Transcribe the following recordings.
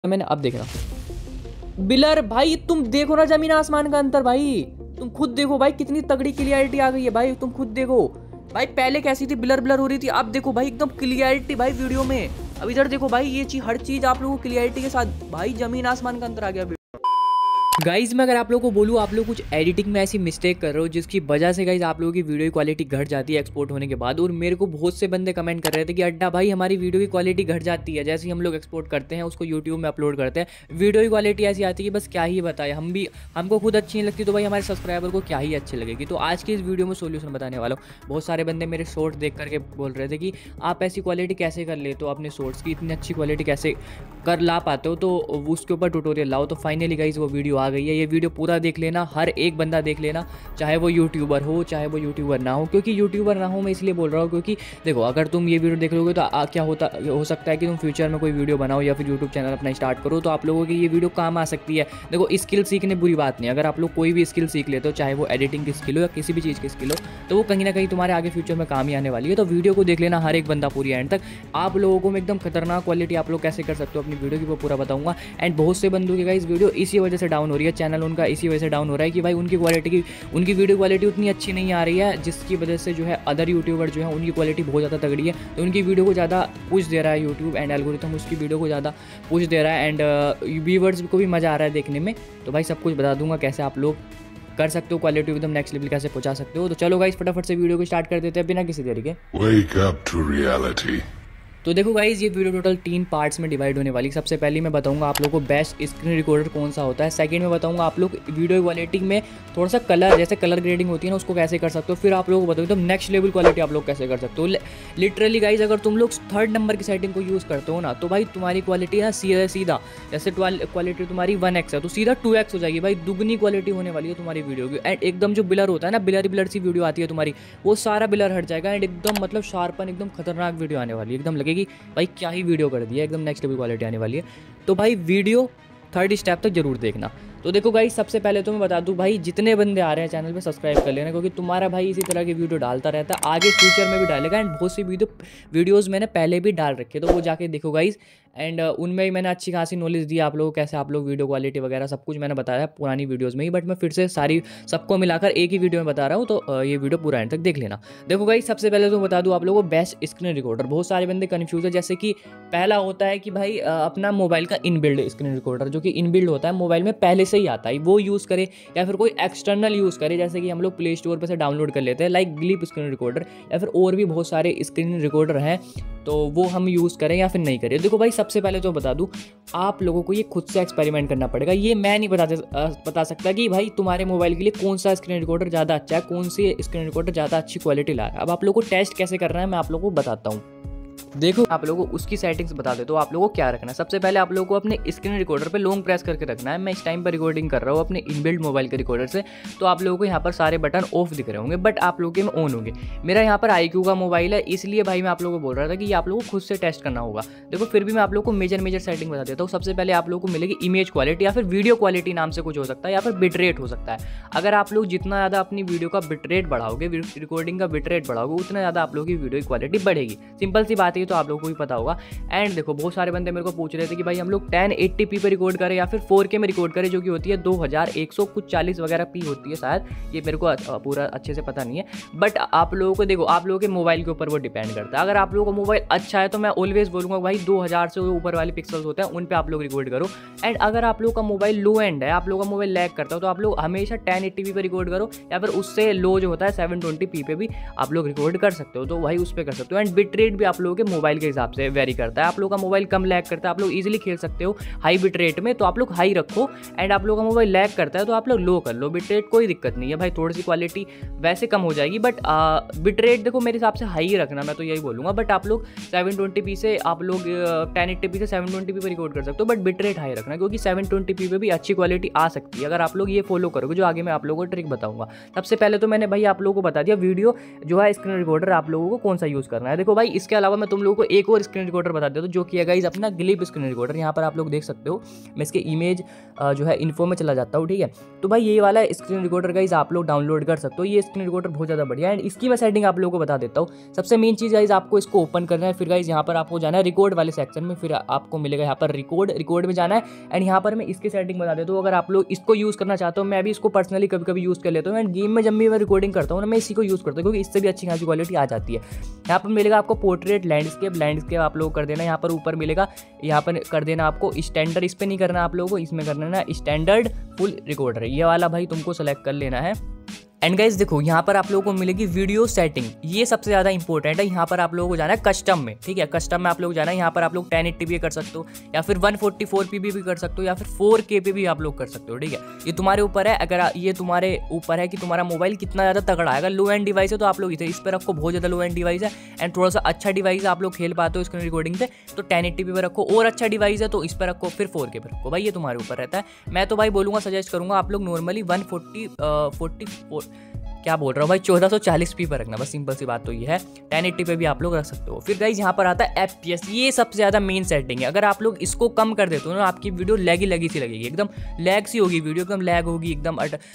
मैंने, अब देखना बिलर भाई, तुम देखो ना जमीन आसमान का अंतर भाई, तुम खुद देखो भाई कितनी तगड़ी क्लियरिटी आ गई है भाई, तुम खुद देखो भाई। पहले कैसी थी, ब्लर ब्लर हो रही थी, अब देखो भाई एकदम क्लियरिटी भाई वीडियो में। अब इधर देखो भाई, ये चीज हर चीज आप लोगों को क्लियरिटी के साथ भाई, जमीन आसमान का अंतर आ गया। गाइज मैं अगर आप लोगों को बोलूँ, आप लोग कुछ एडिटिंग में ऐसी मिस्टेक कर रहे हो जिसकी वजह से गाइज आप लोगों की वीडियो की क्वालिटी घट जाती है एक्सपोर्ट होने के बाद। और मेरे को बहुत से बंदे कमेंट कर रहे थे कि अड्डा भाई हमारी वीडियो की क्वालिटी घट जाती है, जैसे ही हम लोग एक्सपोर्ट करते हैं उसको यूट्यूब में अपलोड करते हैं, वीडियो की क्वालिटी ऐसी आती है कि बस क्या ही बताए। हमको खुद अच्छी नहीं लगती तो भाई हमारे सब्सक्राइबर को क्या ही अच्छी लगेगी। तो आज की इस वीडियो में सोल्यूशन बताने वाला हूँ। बहुत सारे बंदे मेरे शॉर्ट देख करके बोल रहे थे कि आप ऐसी क्वालिटी कैसे कर लेते हो, अपने शॉर्ट्स की इतनी अच्छी क्वालिटी कैसे कर ला पाते हो, तो उसके ऊपर ट्यूटोरियल लाओ। तो फाइनली गाइज वो वीडियो आ गई है। ये वीडियो पूरा देख लेना, हर एक बंदा देख लेना, चाहे वो यूट्यूबर हो चाहे वो यूट्यूबर ना हो। क्योंकि यूट्यूबर ना हो मैं इसलिए बोल रहा हूँ क्योंकि देखो, अगर तुम ये वीडियो देख लोगे तो क्या हो सकता है कि तुम फ्यूचर में कोई वीडियो बनाओ या फिर यूट्यूब चैनल अपना स्टार्ट करो, तो आप लोगों की ये वीडियो काम आ सकती है। देखो, स्किल सीखने बुरी बात नहीं, अगर आप लोग कोई भी स्किल सीख लेते हो, चाहे वो एडिटिंग की स्किल हो या किसी भी चीज़ की स्किल हो, तो वो कहीं ना कहीं तुम्हारे आगे फ्यूचर में काम ही आने वाली है। तो वीडियो को देख लेना हर एक बंदा पूरी एंड तक। आप लोगों को मैं एकदम खतरनाक क्वालिटी आप लोग कैसे कर सकते हो अपनी वीडियो की, वो पूरा बताऊंगा। एंड बहुत से बंदों की गाइस वीडियो इसी वजह से डाउन हो रही है, चैनल उनका इसी वजह से डाउन हो रहा है कि भाई उनकी वीडियो क्वालिटी उतनी अच्छी नहीं आ रही है, जिसकी वजह से जो है अदर यूट्यूबर जो है उनकी क्वालिटी बहुत ज़्यादा तगड़ी है, तो उनकी वीडियो को ज़्यादा पुश दे रहा है यूट्यूब एंड एल्गोरिथम, उसकी वीडियो को ज़्यादा पुश दे रहा है एंड व्यूअर्स को भी मज़ा आ रहा है देखने में। तो भाई सब कुछ बता दूंगा कैसे आप लोग कर सकते हो, क्वालिटी एकदम नेक्स्ट लेवल कैसे पहुंचा सकते हो। तो चलो गाइस फटाफट से वीडियो को स्टार्ट कर देते हैं बिना किसी देरी के। Wake up to reality. तो देखो गाइज, ये वीडियो टोटल 3 पार्ट्स में डिवाइड होने वाली। सबसे पहले मैं बताऊंगा आप लोगों को बेस्ट स्क्रीन रिकॉर्डर कौन सा होता है। सेकंड में बताऊंगा आप लोग वीडियो क्वालिटी में थोड़ा सा कलर, जैसे कलर ग्रेडिंग होती है ना, उसको कैसे कर सकते हो। फिर आप लोगों को बताऊंगा तो नेक्स्ट लेवल क्वालिटी आप लोग कैसे कर सकते हो। लिटरली गाइज, अगर तुम लोग 3rd नंबर की सेटिंग को यूज़ करते हो ना, तो भाई तुम्हारी क्वालिटी है सीधा जैसे क्वालिटी तुम्हारी 1x है तो सीधा 2x हो जाएगी भाई, दुगनी क्वालिटी होने वाली है तुम्हारी वीडियो की। एंड एकदम जो ब्लर होता है ना, ब्लर सी वीडियो आती है तुम्हारी, वो सारा ब्लर हट जाएगा एंड एकदम मतलब शार्पन एकदम खतरनाक वीडियो आने वाली है, एकदम लगेगी भाई क्या ही वीडियो कर दिया, एकदम नेक्स्ट लेवल क्वालिटी आने वाली है। तो भाई वीडियो 3rd स्टेप तक जरूर देखना। तो देखो गाइस, सबसे पहले तो मैं बता दूं भाई, जितने बंदे आ रहे हैं चैनल पे सब्सक्राइब कर लेना, क्योंकि तुम्हारा भाई इसी तरह की वीडियो डालता रहता है, आगे फ्यूचर में भी डालेगा। एंड बहुत सी वीडियोज़ मैंने पहले भी डाल रखे, तो वो जाके देखो गाइस। एंड उनमें ही मैंने अच्छी खासी नॉलेज दी आप लोगों को, कैसे आप लोग वीडियो क्वालिटी वगैरह सब कुछ मैंने बताया पुरानी वीडियोज़ में ही, बट मैं फिर से सारी सबको मिलाकर एक ही वीडियो में बता रहा हूँ। तो ये वीडियो पूरा एंड तक देख लेना। देखो गाइस, सबसे पहले तो बता दूँ आप लोगों को बेस्ट स्क्रीन रिकॉर्डर। बहुत सारे बंदे कन्फ्यूज है, जैसे कि पहला होता है कि भाई अपना मोबाइल का इनबिल्ड स्क्रीन रिकॉर्डर, जो कि इनबिल्ड होता है मोबाइल में पहले से ही आता है, वो यूज़ करे या फिर कोई एक्सटर्नल यूज़ करे, जैसे कि हम लोग प्ले स्टोर पर से डाउनलोड कर लेते हैं, लाइक ग्लिप स्क्रीन रिकॉर्डर, या फिर और भी बहुत सारे स्क्रीन रिकॉर्डर हैं, तो वो हम यूज़ करें या फिर नहीं करें। देखो भाई, सबसे पहले तो बता दूं, आप लोगों को ये खुद से एक्सपेरिमेंट करना पड़ेगा। ये मैं नहीं बता सकता कि भाई तुम्हारे मोबाइल के लिए कौन सा स्क्रीन रिकॉर्डर ज़्यादा अच्छा है, कौन सी स्क्रीन रिकॉर्डर ज़्यादा अच्छी क्वालिटी ला रहा है। अब आप लोगों को टेस्ट कैसे करना है मैं आप लोगों को बताता हूँ। देखो, आप लोगों को उसकी सेटिंग्स बता दे, तो आप लोगों को क्या रखना है। सबसे पहले आप लोगों को अपने स्क्रीन रिकॉर्डर पे लॉन्ग प्रेस करके रखना है। मैं इस टाइम पर रिकॉर्डिंग कर रहा हूँ अपने इनबिल्ट मोबाइल के रिकॉर्डर से, तो आप लोगों को यहाँ पर सारे बटन ऑफ दिख रहे होंगे, बट आप लोगों के में ऑन होंगे। मेरा यहाँ पर IQ का मोबाइल है, इसलिए भाई मैं आप लोगों को बोल रहा था कि ये आप लोगों को खुद से टेस्ट करना होगा। देखो, फिर भी मैं आप लोगों को मेजर सेटिंग बता देता हूँ। सबसे पहले आप लोगों को मिलेगी इमेज क्वालिटी, या फिर वीडियो क्वालिटी नाम से कुछ हो सकता है, या फिर बिटरेट हो सकता है। अगर आप लोग जितना ज़्यादा अपनी वीडियो का बिटरेट बढ़ाओगे, रिकॉर्डिंग का बिटरेट बढ़ाओगे, उतना ज़्यादा आप लोगों की वीडियो की क्वालिटी बढ़ेगी। सिंपल सी बात है, तो आप लोगों को भी पता होगा। एंड देखो, बहुत सारे बंदे मेरे को पूछ रहे थे कि भाई हम लोग 1080p पे रिकॉर्ड करें या फिर 4K में रिकॉर्ड करें, जो कि होती है 2140 वगैरह पी होती है शायद, ये मेरे को पूरा अच्छे से पता नहीं है। बट आप लोगों को देखो, आप लोगों के मोबाइल के ऊपर वो डिपेंड करता है। अगर आप लोगों का मोबाइल अच्छा है तो मैं ऑलवेज बोलूँगा भाई 2000 से ऊपर वाले पिक्सल्स होते हैं उन पर आप लोग रिकॉर्ड करो। एंड अगर आप लोगों का मोबाइल लो एंड है, आप लोगों का मोबाइल लैग करता हो, तो आप लोग हमेशा 1080p पे रिकॉर्ड करो, या फिर उससे लो जो होता है 720p पे भी आप लोग रिकॉर्ड कर सकते हो, तो भाई उस पर कर सकते हो। एंड बिट रेट भी आप लोगों के मोबाइल के हिसाब से वेरी करता है। आप लोगों का मोबाइल कम लैग करता है, आप लोग इजीली खेल सकते हो हाई बिट रेट में, तो आप लोग हाई रखो। एंड आप लोगों का मोबाइल लैग करता है तो आप लोग लो कर लो, बिट रेट कोई दिक्कत नहीं है भाई, थोड़ी सी क्वालिटी वैसे कम हो जाएगी, बट बिट रेट देखो मेरे हिसाब से हाई रखना, मैं तो यही बोलूँगा। बट आप लोग 720p से आप लोग 1080p से 720p पे रिकॉर्ड कर सकते हो, बट बिट रेट हाई रखना, क्योंकि 720p पे भी अच्छी क्वालिटी आ सकती है अगर आप लोग ये फॉलो करोगे, जो आगे मैं आप लोगों को ट्रिक बताऊँगा। सबसे पहले तो मैंने भाई आप लोगों को बता दिया वीडियो जो है स्क्रीन रिकॉर्डर आप लोगों को कौन सा यूज़ करना है। देखो भाई, इसके अलावा मैं तुम लोगों को एक और स्क्रीन रिकॉर्डर बता देता हूँ जो कि है गाइस अपना ग्लिप स्क्रीन रिकॉर्डर। यहाँ पर आप लोग देख सकते हो, मैं इसके इमेज जो है इन्फो में चला जाता हूँ, ठीक है। तो भाई ये वाला स्क्रीन रिकॉर्डर गाइस आप लोग डाउनलोड कर सकते हो। ये स्क्रीन रिकॉर्डर बहुत ज़्यादा बढ़िया है एंड इसकी मैं सेटिंग आप लोगों को बता देता हूँ। सबसे मेन चीज़ गाइस आपको इसको ओपन करना है, फिर गाइस यहाँ पर आपको जाना है रिकॉर्ड वाले सेक्शन में, फिर आपको मिलेगा यहाँ पर रिकॉर्ड में जाना है एंड यहाँ पर मैं इसकी सेटिंग बता देता हूँ। अगर आप लोग इसको यूज़ करना चाहते हो, मैं भी इसको पर्सनली कभी कभी यूज़ कर लेता हूँ एंड गेम में जब भी मैं रिकॉर्डिंग करता हूँ ना, मैं इसी को यूज़ करता हूँ क्योंकि इससे भी अच्छी खासी क्वालिटी आ जाती है। यहाँ पर मिलेगा आपको पोर्ट्रेट, लैंडस्केप आप लोग कर देना। यहाँ पर ऊपर मिलेगा, यहाँ पर कर देना आपको स्टैंडर्ड, इस पर नहीं करना आप लोगों को, इसमें करना ना स्टैंडर्ड फुल रिकॉर्डर, ये वाला भाई तुमको सेलेक्ट कर लेना है। एंड गाइस देखो यहाँ पर आप लोगों को मिलेगी वीडियो सेटिंग, ये सबसे ज़्यादा इंपॉर्टेंट है। यहाँ पर आप लोगों को जाना है कस्टम में, ठीक है। कस्टम में आप लोग जाना है, यहाँ पर आप लोग 1080p कर सकते हो या फिर 144p भी कर सकते हो या फिर 4K पे भी आप लोग कर सकते हो, ठीक है। ये तुम्हारे ऊपर है, अगर ये तुम्हारे ऊपर है कि तुम्हारा मोबाइल कितना ज़्यादा तगड़ा है। अगर लो एंड डिवाइस है तो आप लोग इस पर रखो, बहुत ज़्यादा लो एंड डिवाइस है एंड थोड़ा सा अच्छा डिवाइस आप लोग खेल पाते हो स्क्रीन रिकॉर्डिंग पे तो 1080p पे रखो, और अच्छा डिवाइस है तो इस पर रखो, फिर 4K पे रखो। भाई ये तुम्हारे ऊपर रहता है। मैं तो भाई बोलूँगा, सजेस्ट करूँगा आप लोग नॉर्मली 144 क्या बोल रहा हूँ भाई 1440p पर रखना, बस सिंपल सी बात तो ये है। 1080 पे भी आप लोग रख सकते हो। फिर गाइज यहाँ पर आता है FPS, ये सबसे ज़्यादा मेन सेटिंग है। अगर आप लोग इसको कम कर देते हो ना, आपकी वीडियो लगी सी लगेगी, एकदम लैग सी होगी वीडियो, एकदम लैग होगी, एकदम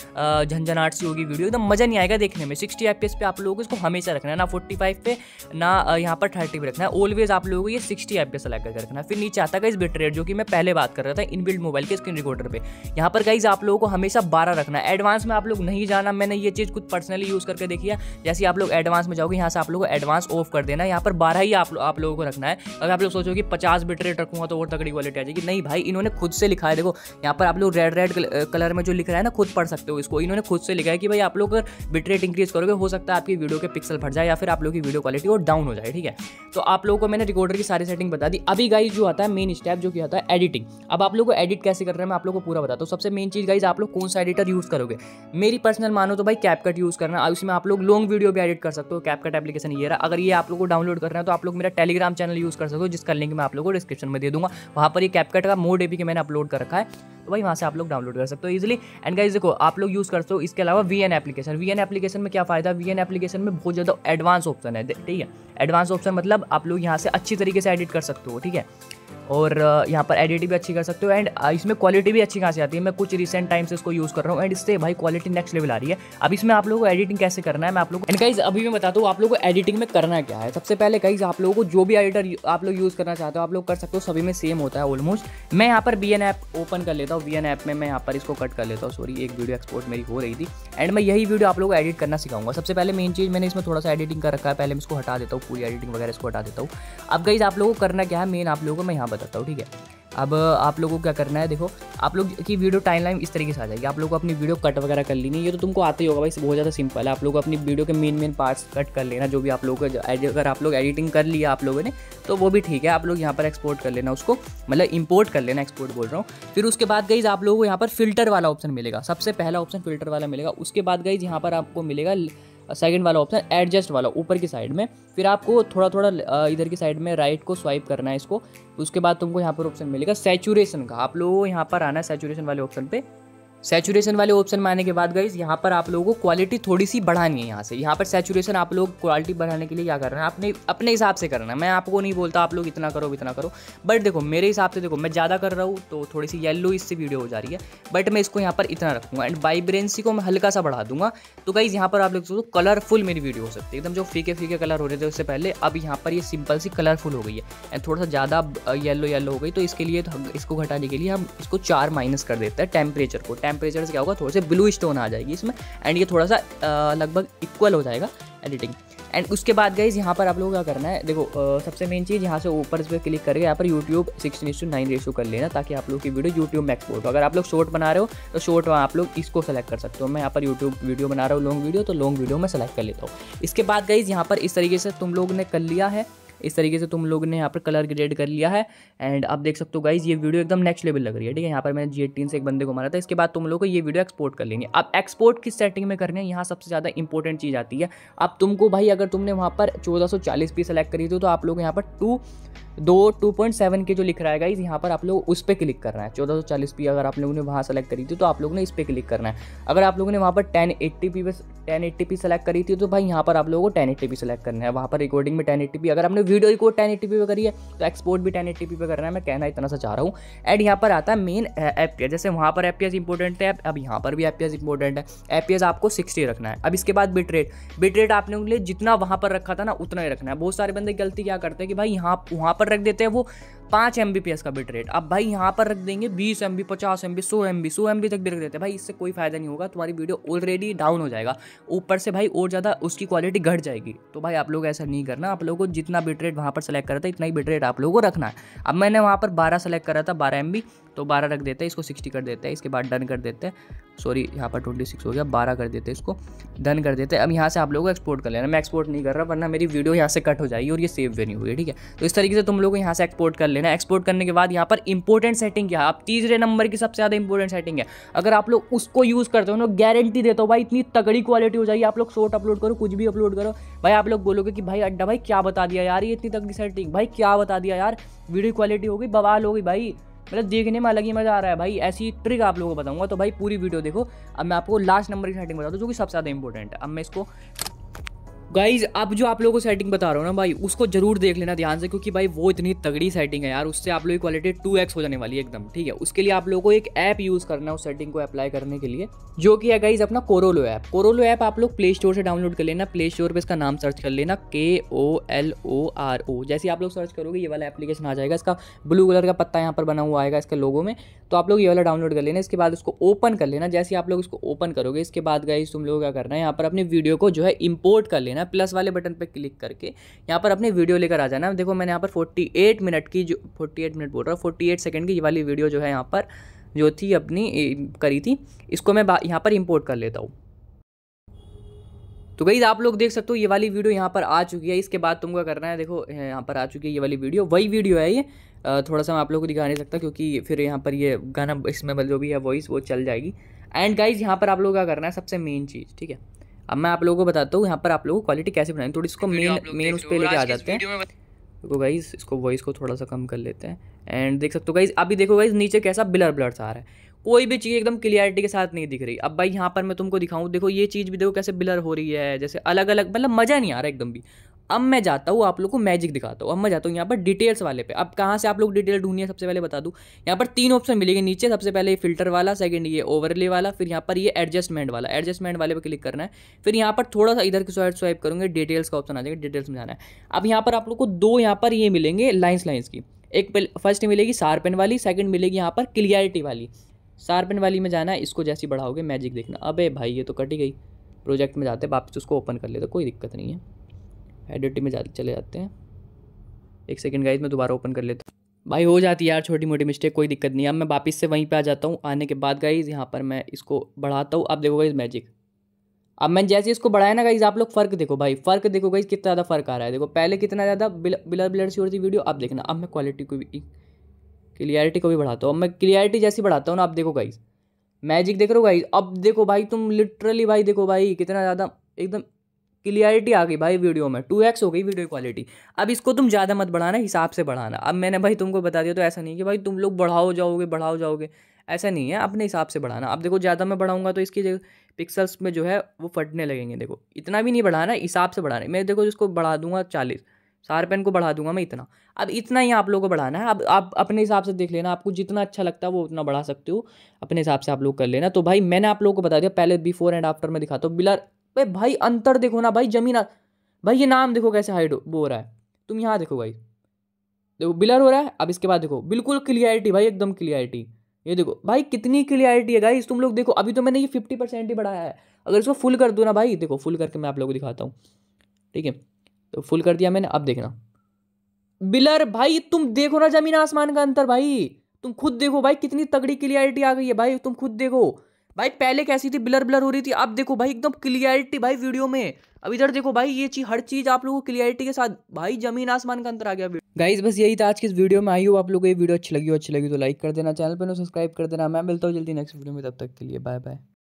झंझनाट सी होगी वीडियो, एकदम मज़ा नहीं आएगा देखने में। 60 FPS पे आप लोगों को इसको हमेशा रखना है, ना 45 पे ना यहाँ पर 30 पे रखना है। ऑलवेज आप लोगों को ये 60 FPS सेलेक्ट करके रखना है। फिर नीचे आता है गाइज बिट रेट, जो कि मैं पहले बात कर रहा था इनबिल्ट मोबाइल के स्क्रीन रिकॉर्डर पे। यहाँ पर गाइज आप लोगों को हमेशा 12 रखना है। एडवांस में आप लोग नहीं जाना, मैंने ये चीज़ खुद पर्सनली यूज़ करके देखिए। जैसे आप लोग एडवांस में जाओगे, यहाँ से आप लोगों को एडवांस ऑफ कर देना है, यहाँ पर 12 ही आप लोगों को रखना है। अगर आप लोग सोचो कि 50 बिट रेट रखूंगा तो और तगड़ी क्वालिटी आ जाएगी, नहीं भाई, इन्होंने खुद से लिखा है। देखो यहाँ पर आप लोग रेड कलर में जो लिख रहा है ना, खुद पढ़ सकते हो इसको। इन्होंने खुद से लिखा है कि भाई आप लोग अगर बिट रेट इंक्रीज करोगे, हो सकता है आपकी वीडियो के पिक्सल फट जाए या फिर आप लोग की वीडियो क्वालिटी और डाउन हो जाए, ठीक है। तो आप लोगों को मैंने रिकॉर्डर की सारी सेटिंग बता दी। अभी गाइज जो आता है मेन स्टेप, जो कि आता है एडिटिंग। अब आप लोग को एडिट कैसे करना है मैं आप लोग को पूरा बताता हूँ। सबसे मेन चीज़ गाइज, आप लोग कौन सा एडिटर यूज़ करोगे। मेरी पर्सनल मानो तो भाई कैपकट यूज़ करना, इसमें आप लोग लॉन्ग वीडियो भी एडिट कर सकते हो। कैपकट एप्लीकेशन ये रहा। अगर ये आप लोगों को डाउनलोड करना है तो आप लोग मेरा टेलीग्राम चैनल यूज़ कर सकते हो, जिसका लिंक मैं आप लोगों को डिस्क्रिप्शन में दे दूंगा। वहाँ पर ये कैपकट का मोड एपीके मैंने अपलोड कर रखा है, तो भाई वहाँ से आप लोग डाउनलोड कर सकते हो इजीली। एंड गाइस देखो आप लोग यूज़ करते हो इसके अलावा VN एप्लीकेशन। VN एप्लीकेशन में क्या फ़ायदा है, VN एप्लीकेशन में बहुत ज़्यादा एडवांस ऑप्शन है, ठीक है। एडवांस ऑप्शन मतलब आप लोग यहाँ से अच्छी तरीके से एडिट कर सकते हो, ठीक है। और यहाँ पर एडिट भी अच्छी कर सकते हो एंड इसमें क्वालिटी भी अच्छी खासी आती है। मैं कुछ रिसेंट टाइम से इसको यूज़ कर रहा हूँ एंड इससे भाई क्वालिटी नेक्स्ट लेवल आ रही है। अब इसमें आप लोगों को एडिटिंग कैसे करना है मैं आप लोगों को, एंड गाइस अभी मैं बताता हूँ आप लोगों को एडिटिंग में करना क्या है। सबसे पहले गाइस आप लोगों को जो भी एडिटर आप लोग यूज़ करना चाहते हो आप लोग कर सकते हो, सभी में सेम होता है ऑलमोस्ट। मैं यहाँ पर VN ऐप ओपन कर लेता हूँ, VN ऐप में मैं यहाँ पर इसको कट कर लेता हूँ। सॉरी, एक वीडियो एक्सपोर्ट मेरी हो रही थी एंड मैं यही वीडियो आप लोगों को एडिट करना सिखाऊंगा। सबसे पहले मेन चीज़, मैंने इसमें थोड़ा सा एडिटिंग कर रखा है, पहले मैं इसको हटा देता हूँ, पूरी एडिटिंग वगैरह इसको हटा देता हूँ। अब गाइस आप लोगों को करना क्या है, मेन आप लोगों को मैं यहाँ बताता हूँ, ठीक है। अब आप लोगों को क्या करना है, देखो आप लोग की वीडियो टाइमलाइन इस तरीके से आ जाएगी। आप लोग को अपनी वीडियो कट वगैरह कर लेनी है, ये तो तुमको आता ही होगा भाई, बहुत ज़्यादा सिंपल है। आप लोग को अपनी वीडियो के मेन पार्ट्स कट कर लेना, जो भी आप लोगों को, अगर आप लोग एडिटिंग कर लिया आप लोगों ने तो वो भी ठीक है। आप लोग यहाँ पर एक्सपोर्ट कर लेना उसको, मतलब इंपोर्ट कर लेना, एक्सपोर्ट बोल रहा हूँ। फिर उसके बाद गाइज आप लोगों को यहाँ पर फिल्टर वाला ऑप्शन मिलेगा, सबसे पहला ऑप्शन फिल्टर वाला मिलेगा। उसके बाद गाइज यहाँ पर आपको मिलेगा सेकंड वाला ऑप्शन एडजस्ट वाला, ऊपर की साइड में। फिर आपको थोड़ा थोड़ा इधर की साइड में राइट को स्वाइप करना है इसको। उसके बाद तुमको यहाँ पर ऑप्शन मिलेगा सैचुरेशन का, आप लोगों को यहाँ पर आना है सैचुरेशन वाले ऑप्शन पे। सैचुरेशन वाले ऑप्शन में आने के बाद गाइज यहाँ पर आप लोगों को क्वालिटी थोड़ी सी बढ़ानी है। यहाँ पर सैचुरेशन आप लोग क्वालिटी बढ़ाने के लिए क्या करना है, अपने हिसाब से करना है। मैं आपको नहीं बोलता आप लोग इतना करो इतना करो, बट देखो मेरे हिसाब से, देखो मैं ज़्यादा कर रहा हूँ तो थोड़ी सी येलो इससे वीडियो हो जा रही है, बट मैं इसको यहाँ पर इतना रखूँगा। एंड वाइब्रेंसी को मैं हल्का सा बढ़ा दूंगा, तो गाइज यहाँ पर आप लोग सोचो कलरफुल मेरी वीडियो हो सकती है, एकदम जो फीके फीके कलर हो रहे थे उससे पहले, अब यहाँ पर ये सिंपल सी कलरफुल हो गई है एंड थोड़ा सा ज़्यादा येलो हो गई। तो इसके लिए इसको घटाने के लिए हम इसको 4 माइनस कर देते हैं टेम्परेचर को। टेम्परेचर से क्या होगा, थोड़ा सा ब्लू स्टोन आ जाएगी इसमें एंड ये थोड़ा सा लगभग इक्वल हो जाएगा एडिटिंग। एंड उसके बाद गाइज यहाँ पर आप लोगों को क्या करना है, देखो सबसे मेन चीज़ यहाँ से ऊपर इस पर क्लिक करके यहाँ पर यूट्यूब 16:9 रेशो कर लेना, ताकि आप लोग की वीडियो यूट्यूब में एक्सपोर्ट हो। अगर आप लोग शॉर्ट बना रहे हो तो शॉर्ट आप लोग इसको सेलेक्ट कर सकते हो। मैं यहाँ पर यूट्यूब वीडियो बना रहा हूँ लॉन्ग वीडियो, तो लॉन्ग वीडियो में सेलेक्ट कर लेता हूँ। इसके बाद गाइज यहाँ पर इस तरीके से तुम लोग ने कर लिया है, इस तरीके से तुम लोगों ने यहाँ पर कलर ग्रेड कर लिया है एंड आप देख सकते हो गाइज ये वीडियो एकदम नेक्स्ट लेवल लग रही है, ठीक है। यहाँ पर मैंने G18 से एक बंदे को मारा था। इसके बाद तुम लोगों को ये वीडियो एक्सपोर्ट कर लेंगे। अब एक्सपोर्ट किस सेटिंग में करने हैं, यहाँ सबसे ज़्यादा इंपॉर्टेंट चीज़ आती है। अब तुमको भाई अगर तुमने वहाँ पर 1440p सेलेक्ट करी थी तो आप लोग यहाँ पर 2.7 के जो लिख रहा है गाइज, यहाँ पर आप लोग उस पर क्लिक करना है। 1440p अगर आप लोगों ने वहाँ सेलेक्ट करी थी तो आप लोगों ने इस पर क्लिक करना है। अगर आप लोगों ने वहाँ पर 1080p सेलेक्ट करी थी तो भाई यहाँ पर आप लोगों को 1080p सेलेक्ट करना है। वहाँ पर रिकॉर्डिंग में 1080p, अगर आपने वीडियो रिकॉर्ड 1080p पे करी है तो एक्सपोर्ट भी 1080p पे करना है। मैं कहना इतना सा चाह रहा हूँ। एंड यहाँ पर आता है मेन FPS, जैसे वहाँ पर FPS इंपॉर्टेंट है, अब यहाँ पर भी FPS इंपॉर्टेंट है। FPS आपको 60 रखना है। अब इसके बाद बिट रेट आपने उनके लिए जितना वहाँ पर रखा था ना उतना ही रखना है। बहुत सारे बंदे गलती क्या करते हैं कि भाई वहाँ पर रख देते हैं वो 5 Mbps का बिट रेट, अब भाई यहाँ पर रख देंगे 20 MB, 50 MB, 100 MB तक भी रख देते हैं। भाई इससे कोई फायदा नहीं होगा, तुम्हारी वीडियो ऑलरेडी डाउन हो जाएगा, ऊपर से भाई और ज़्यादा उसकी क्वालिटी घट जाएगी। तो भाई आप लोग ऐसा नहीं करना, आप लोगों को जितना बिट रेट वहाँ पर सेलेक्ट करा था इतना ही बिट रेट आप लोगों को रखना है। अब मैंने वहाँ पर 12 सेलेक्ट करा था, 12 MB, तो 12 रख देते हैं, इसको 60 कर देते हैं, इसके बाद डन कर देते हैं। सॉरी यहाँ पर 26 हो गया, 12 कर देते हैं, इसको डन कर देते हैं। अब यहाँ से आप लोगों को एक्सपोर्ट कर लेना। मैं एक्सपोर्ट नहीं कर रहा वरना मेरी वीडियो यहाँ से कट हो जाएगी और ये सेव भी नहीं होगी, ठीक है। तो इस तरीके से तुम लोग को यहाँ से एक्सपोर्ट कर लेना। एक्सपोर्ट करने के बाद यहाँ पर इंपॉर्टेंट सेटिंग क्या है, आप तीसरे नंबर की सबसे ज़्यादा इंपॉर्टेंट सेटिंग है, अगर आप लोग उसको यूज़ करते हो ना, गारंटी देता हूँ भाई इतनी तगड़ी क्वालिटी हो जाएगी। आप लोग शॉर्ट अपलोड करो, कुछ भी अपलोड करो, भाई आप लोग बोलोगे कि भाई अड्डा भाई क्या बता दिया यार, ये इतनी तगड़ी सेटिंग, भाई क्या बता दिया यार, वीडियो क्वालिटी होगी बवाल होगी भाई, मतलब देखने में अलग ही मज़ा आ रहा है भाई। ऐसी ट्रिक आप लोगों को बताऊंगा, तो भाई पूरी वीडियो देखो। अब मैं आपको लास्ट नंबर की सेटिंग बता दूं जो कि सबसे ज़्यादा इंपॉर्टेंट है। अब मैं इसको गाइज, अब जो आप लोगों को सेटिंग बता रहा हूँ ना भाई, उसको जरूर देख लेना ध्यान से, क्योंकि भाई वो इतनी तगड़ी सेटिंग है यार, उससे आप लोगों की क्वालिटी 2x हो जाने वाली है एकदम, ठीक है। उसके लिए आप लोगों को एक ऐप यूज़ करना है उस सेटिंग को अप्लाई करने के लिए, जो कि है गाइज अपना कोरोलो ऐप। कोरोलो ऐप आप लोग प्ले स्टोर से डाउनलोड कर लेना। प्ले स्टोर पर इसका नाम सर्च कर लेना, KOLORO। जैसे आप लोग सर्च करोगे ये वाला एप्लीकेशन आ जाएगा, इसका ब्लू कलर का पत्ता यहाँ पर बना हुआ आएगा इसके लोगो में, तो आप लोग ये वाला डाउनलोड कर लेना। इसके बाद उसको ओपन कर लेना। जैसे आप लोग इसको ओपन करोगे, इसके बाद गाइस तुम लोगों को क्या करना है, यहाँ पर अपनी वीडियो को जो है इंपोर्ट कर लेना। प्लस वाले बटन पे क्लिक करके यहाँ पर अपनी वीडियो लेकर आ जाना। देखो मैंने यहाँ पर 48 मिनट की, जो 48 मिनट बोल रहा हूँ, 48 सेकंड की ये वाली वीडियो जो है यहाँ पर जो थी अपनी करी थी, इसको मैं यहाँ पर इंपोर्ट कर लेता हूँ। तो गाइस आप लोग देख सकते हो ये वाली वीडियो यहाँ पर आ चुकी है। इसके बाद तुमको करना है, देखो यहाँ पर आ चुकी है ये वाली वीडियो, वही वीडियो है ये। थोड़ा सा मैं आप लोगों को दिखा नहीं सकता क्योंकि फिर यहाँ पर ये गाना इसमें जो भी है वॉइस वो चल जाएगी। एंड गाइज यहाँ पर आप लोग क्या करना है, सबसे मेन चीज़, ठीक है। अब मैं आप लोगों को बताता हूँ यहाँ पर आप लोगों को क्वालिटी कैसे बनानी, थोड़ी इसको मेन उस पर लेके आ जाते हैं। देखो गाइज इसको वॉइस को थोड़ा सा कम कर लेते हैं। एंड देख सकते हो गाइज, अभी देखो गाइज नीचे कैसा ब्लर ब्लर सा आ रहा है, कोई भी चीज़ एकदम क्लियरिटी के साथ नहीं दिख रही। अब भाई यहाँ पर मैं तुमको दिखाऊं, देखो ये चीज़ भी देखो कैसे ब्लर हो रही है, जैसे अलग अलग, मतलब मज़ा नहीं आ रहा एकदम भी। अब मैं जाता हूँ आप लोग को मैजिक दिखाता हूँ। अब मैं जाता हूँ यहाँ पर डिटेल्स वाले पे। अब कहाँ से आप लोग डिटेल ढूंढनी है, सबसे पहले बता दूँ, यहाँ पर 3 ऑप्शन मिलेंगे नीचे। सबसे पहले ये फिल्टर वाला, सेकंड ये ओवरले वाला, फिर यहाँ पर ये एडजस्टमेंट वाला। एडजस्टमेंट वाले पे क्लिक करना है, फिर यहाँ पर थोड़ा सा इधर की साइड स्वाइप करूँगे, डिटेल्स का ऑप्शन आ जाएगा, डिटेल्स में जाना है। अब यहाँ पर आप लोग को 2 यहाँ पर ये मिलेंगे लाइन्स की, एक फर्स्ट मिलेगी शार्पन वाली, सेकंड मिलेगी यहाँ पर क्लियरिटी वाली। शार्पन वाली में जाना है, इसको जैसे बढ़ाओगे मैजिक देखना। अबे भाई ये तो कट ही गई। प्रोजेक्ट में जाते हैं वापस, उसको ओपन कर लेते, कोई दिक्कत नहीं है। एडिटिंग में चले जाते हैं, एक सेकंड गाइस मैं दोबारा ओपन कर लेता हूँ। भाई हो जाती है यार छोटी मोटी मिस्टेक, कोई दिक्कत नहीं है। अब मैं वापस से वहीं पे आ जाता हूँ। आने के बाद गाइस यहाँ पर मैं इसको बढ़ाता हूँ। अब देखो गाइस मैजिक, अब मैं जैसे इसको बढ़ाया ना गाइस, आप लोग फ़र्क देखो भाई, फ़र्क देखो गाइस कितना ज़्यादा फ़र्क आ रहा है। देखो पहले कितना ज़्यादा ब्लर ब्लर सी हो रही थी वीडियो, अब देखना। अब मैं क्वालिटी को भी, क्लियरिटी को भी बढ़ाता हूँ। अब मैं क्लियरिटी जैसी बढ़ाता हूँ ना, अब देखो गाइस मैजिक देख रहे हो गाइस। अब देखो भाई तुम लिटरली भाई देखो भाई कितना ज़्यादा एकदम क्लियरिटी आ गई भाई वीडियो में, 2x हो गई वीडियो क्वालिटी। अब इसको तुम ज़्यादा मत बढ़ाना, हिसाब से बढ़ाना। अब मैंने भाई तुमको बता दिया, तो ऐसा नहीं कि भाई तुम लोग बढ़ाओ जाओगे, ऐसा नहीं है, अपने हिसाब से बढ़ाना। अब देखो ज़्यादा मैं बढ़ाऊंगा तो इसकी पिक्सल्स में जो है वो फटने लगेंगे। देखो इतना भी नहीं बढ़ाना, हिसाब से बढ़ाना। मैं देखो इसको बढ़ा दूंगा 40, शार्पन को बढ़ा दूंगा मैं इतना। अब इतना ही आप लोगों को बढ़ाना है। अब आप अपने हिसाब से देख लेना, आपको जितना अच्छा लगता है वो उतना बढ़ा सकते हो, अपने हिसाब से आप लोग कर लेना। तो भाई मैंने आप लोगों को बता दिया, पहले बिफोर एंड आफ्टर में दिखाता हूँ। ब्लर भाई अंतर देखो ना भाई, जमीन भाई ये नाम देखो कैसे हाइड हो रहा है। तुम यहाँ देखो भाई, देखो ब्लर हो रहा है। अब इसके बाद देखो बिल्कुल क्लियरिटी भाई, एकदम क्लियरिटी। ये देखो भाई कितनी क्लियरिटी है गाइस, तुम लोग देखो। अभी तो मैंने ये 50% ही बढ़ाया है, अगर इसको फुल कर दूँ ना भाई, देखो फुल करके मैं आप लोगों को दिखाता हूँ, ठीक है। तो फुल कर दिया मैंने, अब देखना ब्लर भाई, तुम देखो ना जमीन आसमान का अंतर भाई, तुम खुद देखो भाई कितनी तगड़ी क्लियरिटी आ गई है भाई, तुम खुद देखो भाई। पहले कैसी थी, ब्लर ब्लर हो रही थी, अब देखो भाई एकदम क्लियरिटी भाई वीडियो में। अब इधर देखो भाई, ये चीज हर चीज आप लोगों को क्लियरिटी के साथ भाई जमीन आसमान का अंतर आ गया। गाइस बस यही था आज की इस वीडियो में। आई हो आप लोगों को ये वीडियो अच्छी लगी तो लाइक कर देना, चैनल पर सब्सक्राइब कर देना। मैं मिलता हूँ जल्दी नेक्स्ट वीडियो में, तब तक के लिए बाय बाय।